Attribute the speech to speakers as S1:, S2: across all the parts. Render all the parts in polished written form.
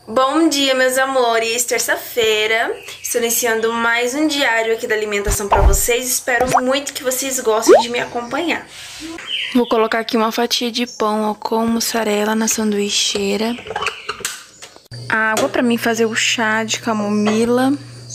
S1: Bom dia, meus amores, terça-feira, estou iniciando mais um diário aqui da alimentação pra vocês, espero muito que vocês gostem de me acompanhar. Vou colocar aqui uma fatia de pão com mussarela na sanduicheira, água pra mim fazer o chá de camomila,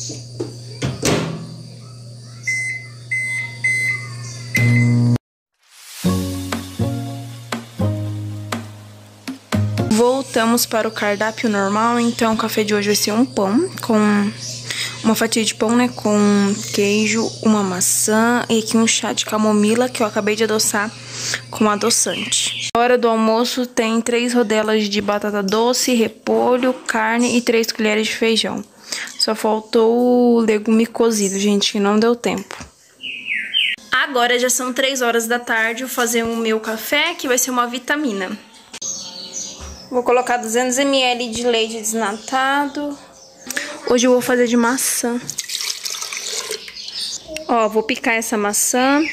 S1: voltamos para o cardápio normal, então o café de hoje vai ser um pão com uma fatia de pão, né, com queijo, uma maçã e aqui um chá de camomila que eu acabei de adoçar com adoçante. Na hora do almoço tem 3 rodelas de batata doce, repolho, carne e 3 colheres de feijão. Só faltou o legume cozido, gente, que não deu tempo. Agora já são 3 horas da tarde, vou fazer o meu café, que vai ser uma vitamina. Vou colocar 200 ml de leite desnatado. Hoje eu vou fazer de maçã. Ó, vou picar essa maçã.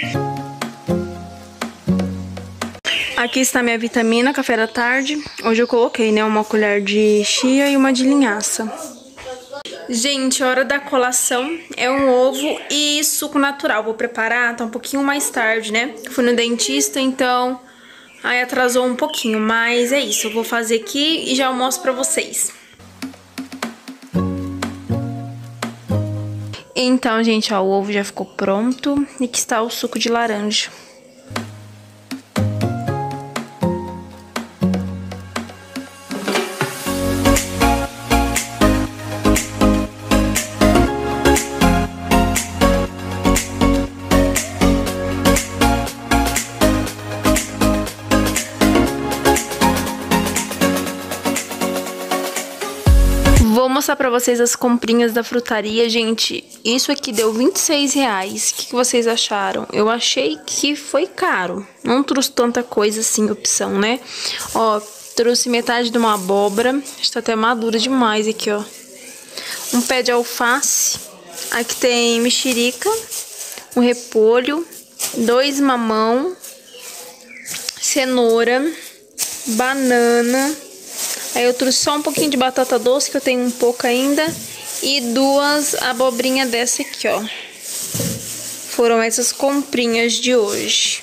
S1: Aqui está minha vitamina, café da tarde. Hoje eu coloquei, né, uma colher de chia e uma de linhaça. Gente, a hora da colação é um ovo e suco natural. Vou preparar, tá um pouquinho mais tarde, né? Fui no dentista, então... aí atrasou um pouquinho, mas é isso. Eu vou fazer aqui e já mostro pra vocês. Então, gente, ó, o ovo já ficou pronto. E aqui está o suco de laranja. Vou mostrar pra vocês as comprinhas da frutaria, gente. Isso aqui deu R$26. O que vocês acharam? Eu achei que foi caro. Não trouxe tanta coisa assim, opção, né? Ó, trouxe metade de uma abóbora. Está até madura demais aqui, ó. Um pé de alface. Aqui tem mexerica, um repolho, 2 mamão, cenoura, banana. Aí eu trouxe só um pouquinho de batata doce, que eu tenho um pouco ainda. E 2 abobrinhas dessa aqui, ó. Foram essas comprinhas de hoje.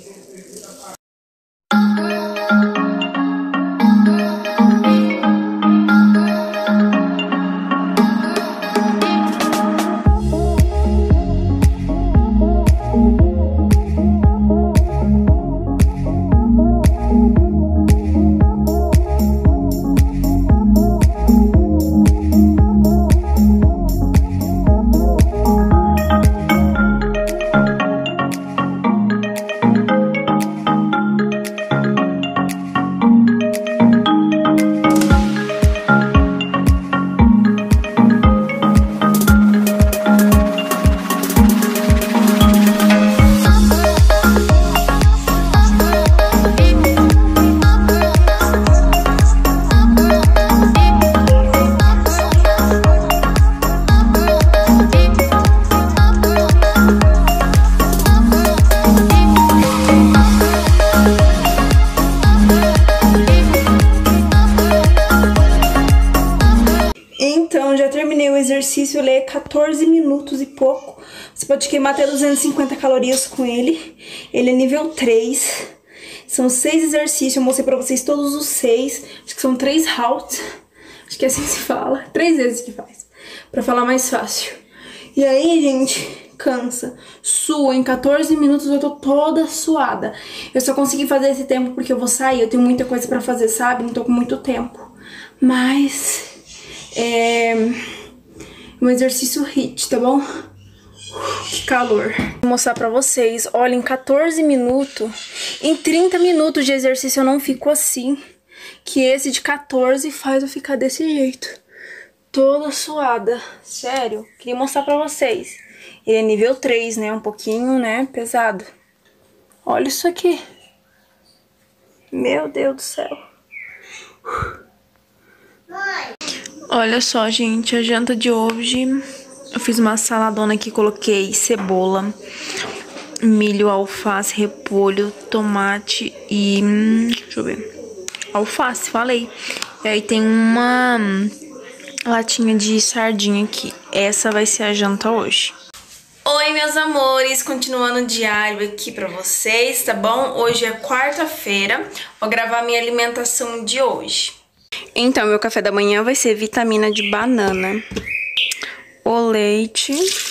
S1: Então, já terminei o exercício, ele é 14 minutos e pouco. Você pode queimar até 250 calorias com ele. Ele é nível 3. São 6 exercícios, eu mostrei pra vocês todos os 6. Acho que são 3 rounds. Acho que é assim que se fala. 3 vezes que faz. Pra falar mais fácil. E aí, gente, cansa. Sua, em 14 minutos eu tô toda suada. Eu só consegui fazer esse tempo porque eu vou sair. Eu tenho muita coisa pra fazer, sabe? Não tô com muito tempo. Mas... um exercício HIIT, tá bom? Que calor. Vou mostrar pra vocês. Olha, em 14 minutos, em 30 minutos de exercício eu não fico assim. Que esse de 14 faz eu ficar desse jeito. Toda suada. Sério, queria mostrar pra vocês. Ele é nível 3, né? Um pouquinho, né? Pesado. Olha isso aqui. Meu Deus do céu. Olha só, gente, a janta de hoje, eu fiz uma saladona aqui, coloquei cebola, milho, alface, repolho, tomate e... deixa eu ver... alface, falei. E aí tem uma latinha de sardinha aqui. Essa vai ser a janta hoje. Oi, meus amores, continuando o diário aqui pra vocês, tá bom? Hoje é quarta-feira, vou gravar minha alimentação de hoje. Então, meu café da manhã vai ser vitamina de banana, o leite.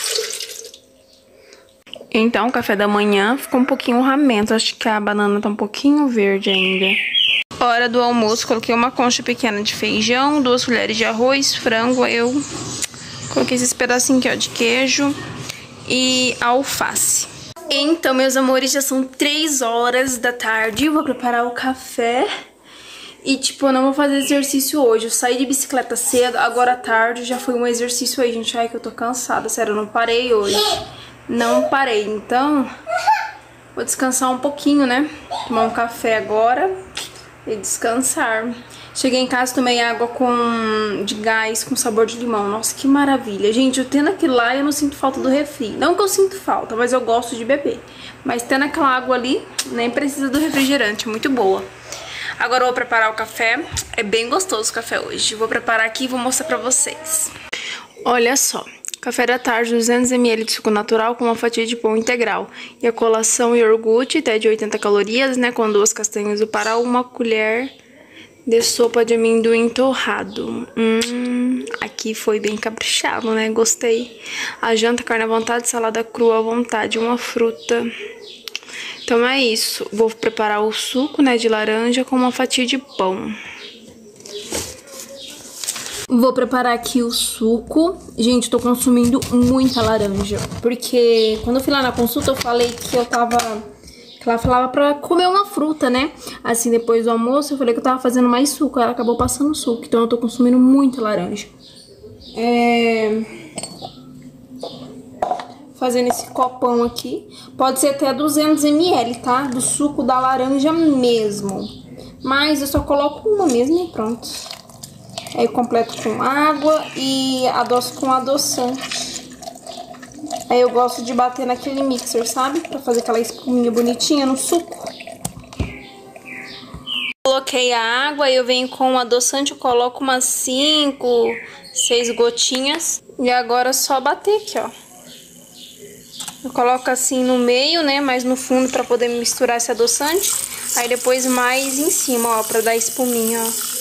S1: Então, o café da manhã ficou um pouquinho ramento, acho que a banana tá um pouquinho verde ainda. Hora do almoço, coloquei uma concha pequena de feijão, 2 colheres de arroz, frango, eu coloquei esses pedacinhos aqui, ó, de queijo e alface. Então, meus amores, já são 3 horas da tarde, eu vou preparar o café e, tipo, eu não vou fazer exercício hoje. Eu saí de bicicleta cedo, agora à tarde já foi um exercício aí, gente. Ai, que eu tô cansada, sério, eu não parei hoje. Não parei, então vou descansar um pouquinho, né? Tomar um café agora e descansar. Cheguei em casa, tomei água de gás com sabor de limão. Nossa, que maravilha. Gente, eu tendo aquilo lá, eu não sinto falta do refri. Não que eu sinto falta, mas eu gosto de beber. Mas tendo aquela água ali, nem precisa do refrigerante, muito boa. Agora eu vou preparar o café. É bem gostoso o café hoje. Vou preparar aqui e vou mostrar pra vocês. Olha só. Café da tarde, 200 ml de suco natural com uma fatia de pão integral. E a colação iogurte, até de 80 calorias, né? Com 2 castanhas do Pará, 1 colher de sopa de amendoim torrado. Aqui foi bem caprichado, né? Gostei. A janta, carne à vontade, salada crua à vontade, uma fruta. Então é isso. Vou preparar o suco, né, de laranja com uma fatia de pão. Vou preparar aqui o suco. Gente, tô consumindo muita laranja, porque quando eu fui lá na consulta eu falei que eu tava... que ela falava pra comer uma fruta, né? Assim, depois do almoço eu falei que eu tava fazendo mais suco. Ela acabou passando suco, então eu tô consumindo muita laranja. Fazendo esse copão aqui. Pode ser até 200 ml, tá? Do suco da laranja mesmo. Mas eu só coloco uma mesmo e pronto. Aí eu completo com água e adoço com adoçante. Aí eu gosto de bater naquele mixer, sabe? Pra fazer aquela espuminha bonitinha no suco. Coloquei a água e eu venho com o adoçante, eu coloco umas 5, 6 gotinhas. E agora é só bater aqui, ó. Eu coloco assim no meio, né? Mais no fundo pra poder misturar esse adoçante. Aí depois mais em cima, ó, pra dar espuminha, ó.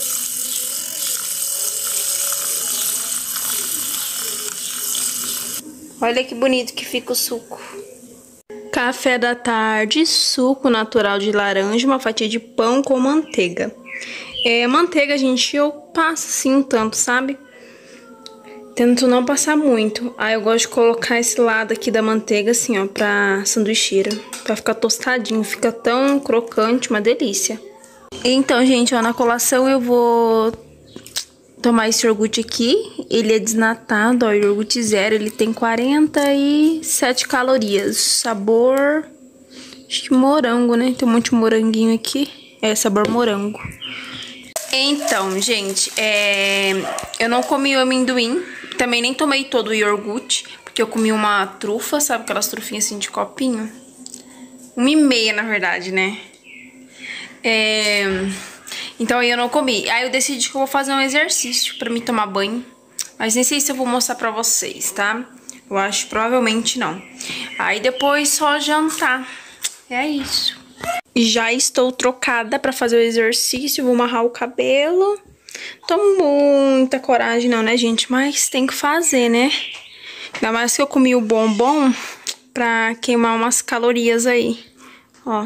S1: Olha que bonito que fica o suco. Café da tarde, suco natural de laranja, uma fatia de pão com manteiga. Manteiga, gente, eu passo assim um tanto, sabe? Tento não passar muito. Aí eu gosto de colocar esse lado aqui da manteiga assim, ó, pra sanduicheira. Pra ficar tostadinho, fica tão crocante, uma delícia. Então, gente, ó, na colação eu vou tomar esse iogurte aqui. Ele é desnatado, ó, iogurte zero. Ele tem 47 calorias. Sabor, acho que morango, né? Tem um monte de moranguinho aqui. É, sabor morango. Então, gente, eu não comi o amendoim. Também nem tomei todo o iogurte, porque eu comi uma trufa, sabe? Aquelas trufinhas assim de copinho. 1,5, na verdade, né? Então aí eu não comi. Aí eu decidi que eu vou fazer um exercício pra me tomar banho. Mas nem sei se eu vou mostrar pra vocês, tá? Eu acho que provavelmente não. Aí depois só jantar. É isso. Já estou trocada pra fazer o exercício. Vou amarrar o cabelo. Tô muita coragem não, né, gente? Mas tem que fazer, né? Ainda mais que eu comi o bombom pra queimar umas calorias aí. Ó.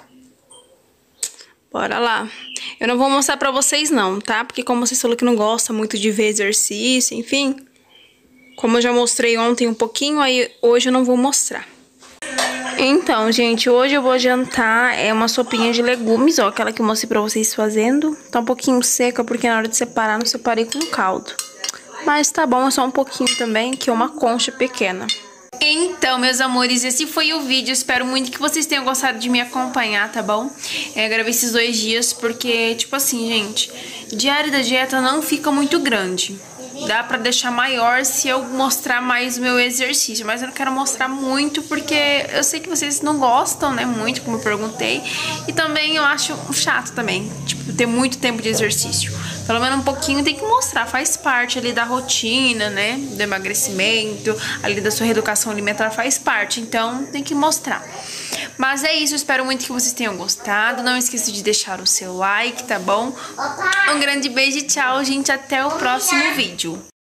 S1: Bora lá. Eu não vou mostrar pra vocês não, tá? Porque como vocês falaram que não gosta muito de ver exercício, enfim. Como eu já mostrei ontem um pouquinho, aí hoje eu não vou mostrar. Então, gente, hoje eu vou jantar uma sopinha de legumes, ó, aquela que eu mostrei pra vocês fazendo. Tá um pouquinho seca, porque na hora de separar, não separei com caldo. Mas tá bom, é só um pouquinho também, que é uma concha pequena. Então, meus amores, esse foi o vídeo. Espero muito que vocês tenham gostado de me acompanhar, tá bom? Gravei esses 2 dias porque, tipo assim, gente, diário da dieta não fica muito grande. Dá pra deixar maior se eu mostrar mais o meu exercício. Mas eu não quero mostrar muito porque eu sei que vocês não gostam, né? Muito, como eu perguntei. E também eu acho chato também, tipo, ter muito tempo de exercício. Pelo menos um pouquinho tem que mostrar, faz parte ali da rotina, né? Do emagrecimento, ali da sua reeducação alimentar faz parte, então tem que mostrar. Mas é isso, eu espero muito que vocês tenham gostado. Não esqueça de deixar o seu like, tá bom? Um grande beijo e tchau, gente. Até o próximo vídeo.